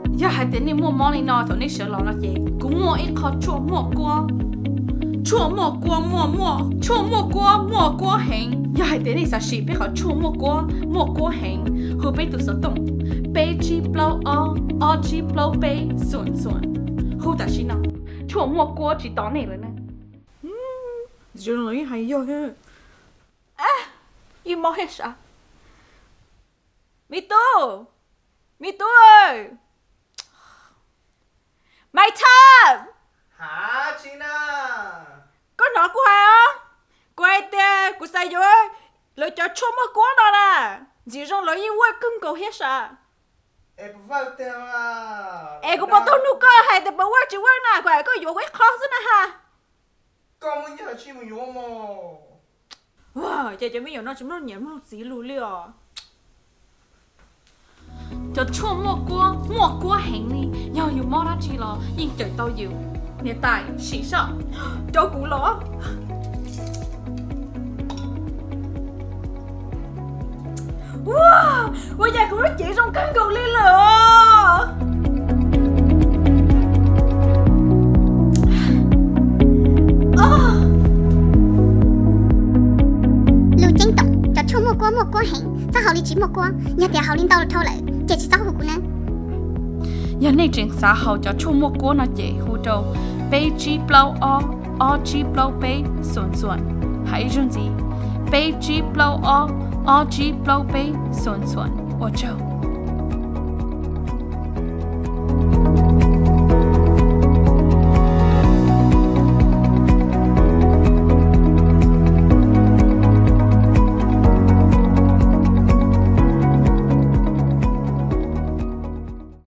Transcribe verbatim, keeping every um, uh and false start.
giờ hai tiếng đi mua món này nọ thôi, nên sợ lo là gì cũng mua ít khó chua mua qua chua mua qua mua mua chua mua qua mua qua hàng giờ hai tiếng đi sao xí biết khó chua mua qua mua qua hàng hồi bây tụi sợ tông bây chỉ blow o o chỉ blow bây xuân xuân hồi ta xí nào chua mua qua chỉ tao này rồi nè giờ nói hay vô ha à you mua hết sao mi tu mi tu ơi mày thơm hả chị na có nói của hai á quay tè của sai rồi lỡ cho chua mua qua đó nè chỉ trong lỡ như quay cưng cầu hết sao em vào theo à em cũng bảo tôi nụ cơ hay để bảo quay chỉ quay nè quay có vô quay khó thế nè ha con muốn nhớ chị mình vô mà wow chị chị mới hiểu nó chúng nó nhảy một xí lù liò cho chua mua qua mua qua hàng đi nhờ dùng mua ra chi lo nhưng trời tao nhiều hiện tại xí sợ cho cũ lỏ wow bây giờ cũng nó chỉ trong căn cầu liên lửa lưu chính tổng cho chua mua qua mua qua hàng sao họ đi chỉ mua qua nhà tiền họ lên tàu thâu lại chỉ chỉ tao hụt nè giờ này trên xã hội cho chua mua qua nó dễ hú đâu bây chỉ blow o o chỉ blow bây xuân xuân hay dùng gì bây chỉ blow o o chỉ blow bây xuân xuân 我就